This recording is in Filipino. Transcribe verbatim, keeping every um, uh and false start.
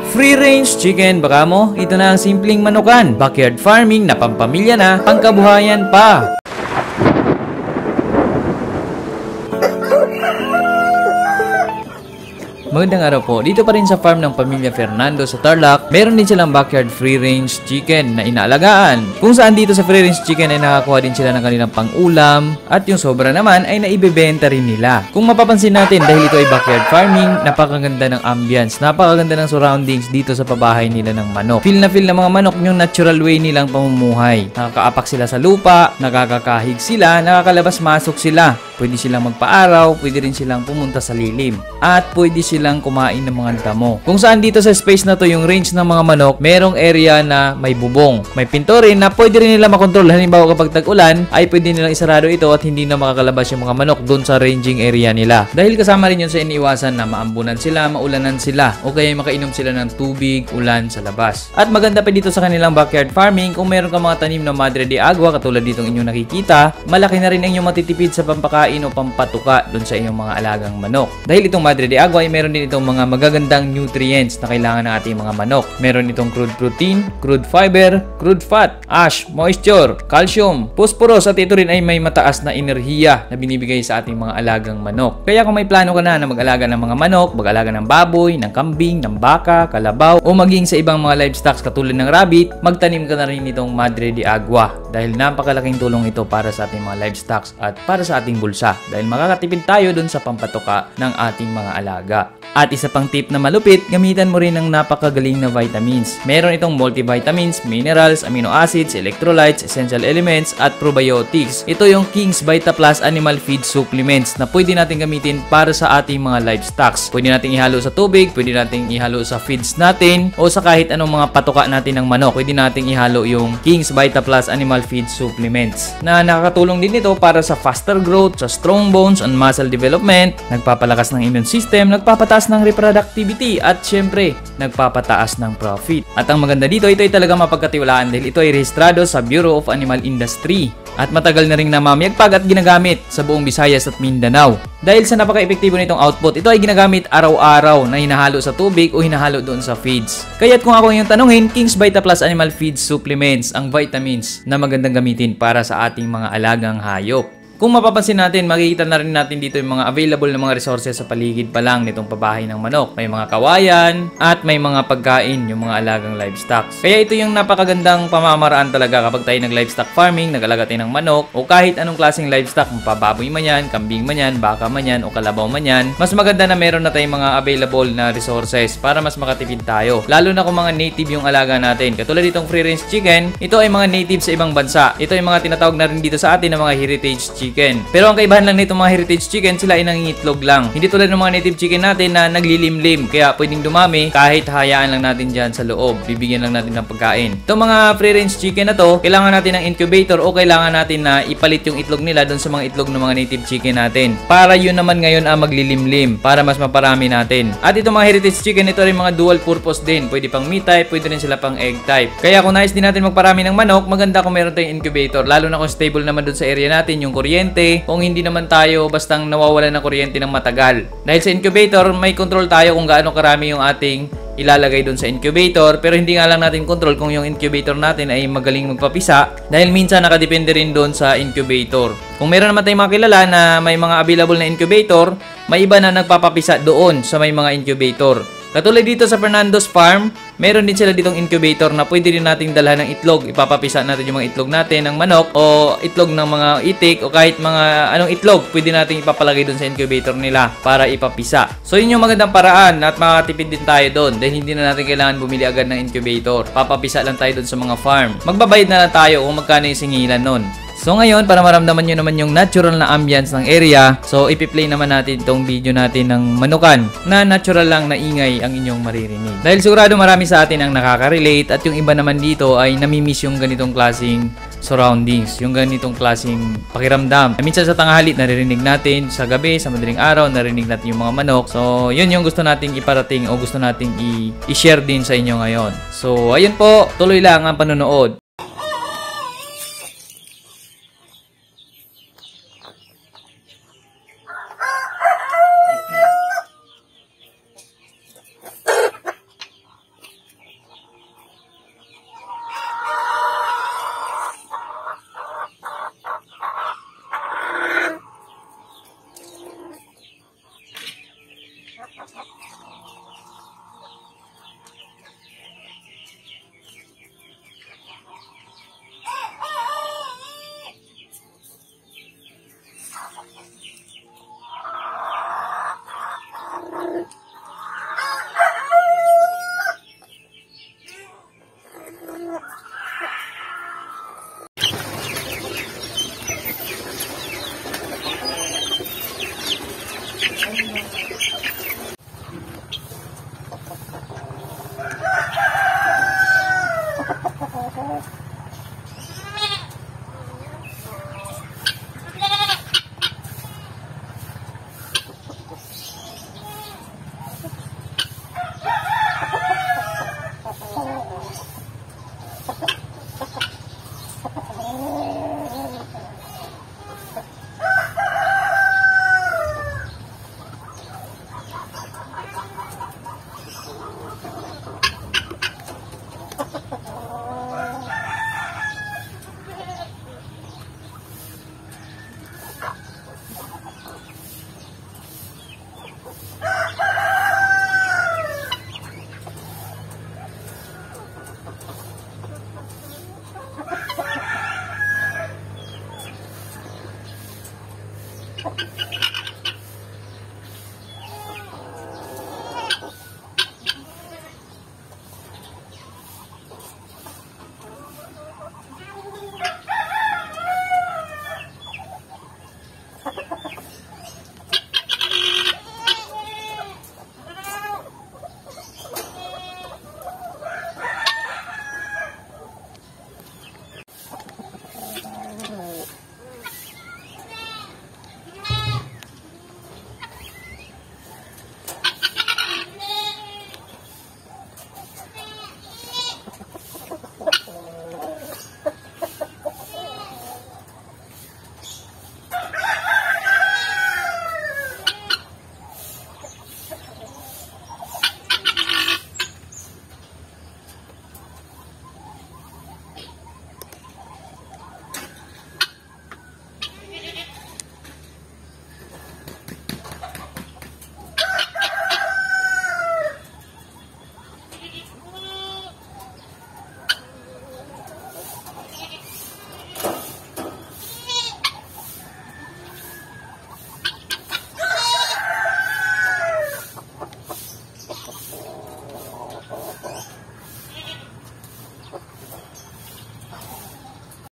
Free range chicken, baka mo, ito na ang simpleng manukan. Backyard farming na pampamilya na, pangkabuhayan pa. Magandang araw po. Dito pa rin sa farm ng pamilya Fernando sa Tarlac, meron din silang backyard free-range chicken na inaalagaan. Kung saan dito sa free-range chicken ay nakakuha din sila ng kanilang pang-ulam at yung sobra naman ay naibebenta rin nila. Kung mapapansin natin, dahil ito ay backyard farming, napakaganda ng ambience, napakaganda ng surroundings dito sa pabahay nila ng manok. Feel na feel ng mga manok yung natural way nilang pamumuhay. Nakakaapak sila sa lupa, nakakakahig sila, nakakalabas-masok sila. Pwede silang magpa-araw, pwede rin silang pumunta sa lilim. At pwede silang kumain ng mga damo. Kung saan dito sa space na to yung range ng mga manok, merong area na may bubong. May pinto rin na pwede rin nila makontrol. Halimbawa kapag tag-ulan, ay pwede nilang isarado ito at hindi na makakalabas yung mga manok doon sa ranging area nila. Dahil kasama rin yun sa iniiwasan na maambunan sila, maulanan sila, o kaya makainom sila ng tubig, ulan sa labas. At maganda pa dito sa kanilang backyard farming, kung meron ka mga tanim na Madre de Agua, katulad ditong inyong nakikita, malaki na rin ang inyong matitipid sa pampakain o pampatuka doon sa inyong mga alagang manok. Dahil itong Madre de Agua ay meron din itong mga magagandang nutrients na kailangan ng ating mga manok. Meron itong crude protein, crude fiber, crude fat, ash, moisture, calcium, phosphorus, at ito rin ay may mataas na enerhiya na binibigay sa ating mga alagang manok. Kaya kung may plano ka na na mag-alaga ng mga manok, mag-alaga ng baboy, ng kambing, ng baka, kalabaw, o maging sa ibang mga livestock katulad ng rabbit, magtanim ka na rin itong Madre de Agua dahil napakalaking tulong ito para sa ating mga livestock at para sa ating bulsa dahil makakatipid tayo dun sa pampatuka ng ating mga alaga. At isa pang tip na malupit, gamitan mo rin ng napakagaling na vitamins. Meron itong multivitamins, minerals, amino acids, electrolytes, essential elements, at probiotics. Ito yung King's Vita Plus Animal Feed Supplements na pwede natin gamitin para sa ating mga livestock. Pwede natin ihalo sa tubig, pwede natin ihalo sa feeds natin, o sa kahit anong mga patuka natin ng manok. Pwede natin ihalo yung King's Vita Plus Animal Feed Supplements na nakakatulong din ito para sa faster growth, sa strong bones and muscle development, nagpapalakas ng immune system, nagpapataas ng reproductivity, at syempre, nagpapataas ng profit. At ang maganda dito, ito ay talaga mapagkatiwalaan dahil ito ay rehistrado sa Bureau of Animal Industry at matagal na ring namamayagpag at ginagamit sa buong Visayas at Mindanao. Dahil sa napaka-epektibo nitong output, ito ay ginagamit araw-araw na hinahalo sa tubig o hinahalo doon sa feeds. Kaya't kung ako yung tanungin, King's Vita Plus Animal Feed Supplements ang vitamins na magandang gamitin para sa ating mga alagang hayop. Kung mapapansin natin, makikita na rin natin dito yung mga available na mga resources sa paligid pa lang nitong pabahay ng manok. May mga kawayan at may mga pagkain yung mga alagang livestock. Kaya ito yung napakagandang pamamaraan talaga kapag tayo nag-livestock farming, nag-alaga tayo ng manok o kahit anong klaseng livestock, mapababoy man yan, kambing man yan, baka man yan o kalabaw man yan. Mas maganda na meron na tayong mga available na resources para mas makatipid tayo. Lalo na kung mga native yung alaga natin. Katulad itong free-range chicken, ito ay mga native sa ibang bansa. Ito ay mga tinatawag na rin dito sa atin ng mga heritage chicken. Chicken. Pero ang kaibahan lang nito mga heritage chicken, sila ay nangingitlog lang. Hindi tulad ng mga native chicken natin na naglilimlim. Kaya pwedeng dumami kahit hayaan lang natin dyan sa loob. Bibigyan lang natin ng pagkain. Itong mga free-range chicken na to, kailangan natin ng incubator o kailangan natin na ipalit yung itlog nila doon sa mga itlog ng mga native chicken natin. Para yun naman ngayon ang maglilimlim. Para mas maparami natin. At itong mga heritage chicken, ito rin mga dual purpose din. Pwede pang meat type, pwede rin sila pang egg type. Kaya kung nais din natin magparami ng manok, maganda kung meron tayong incubator. Lalo na kung stable naman doon sa area natin yung kuryente. Kung hindi naman tayo bastang nawawalan ng kuryente ng matagal. Dahil sa incubator, may control tayo kung gaano karami yung ating ilalagay doon sa incubator. Pero hindi nga lang natin control kung yung incubator natin ay magaling magpapisa. Dahil minsan nakadepende rin doon sa incubator. Kung meron naman tayong makilala na may mga available na incubator, may iba na nagpapapisa doon sa may mga incubator. Katulad dito sa Fernando's Farm, meron din sila ditong incubator na pwede rin nating dalhan ng itlog. Ipapapisa natin yung mga itlog natin ng manok o itlog ng mga itik o kahit mga anong itlog, pwede nating ipapalagay doon sa incubator nila para ipapisa. So yun yung magandang paraan at makakatipid din tayo doon dahil hindi na natin kailangan bumili agad ng incubator. Papapisa lang tayo doon sa mga farm. Magbabayad na lang tayo kung magkano yung singilan nun. So ngayon, para maramdaman nyo naman yung natural na ambience ng area, so ipi-play naman natin itong video natin ng manukan na natural lang na ingay ang inyong maririnig. Dahil sigurado marami sa atin ang nakaka-relate at yung iba naman dito ay namimiss yung ganitong klaseng surroundings, yung ganitong klaseng pakiramdam. Minsan sa tanghali naririnig natin, sa gabi, sa madaling araw naririnig natin yung mga manok. So yun yung gusto nating iparating o gusto nating i-share din sa inyo ngayon. So ayun po, tuloy lang ang panonood.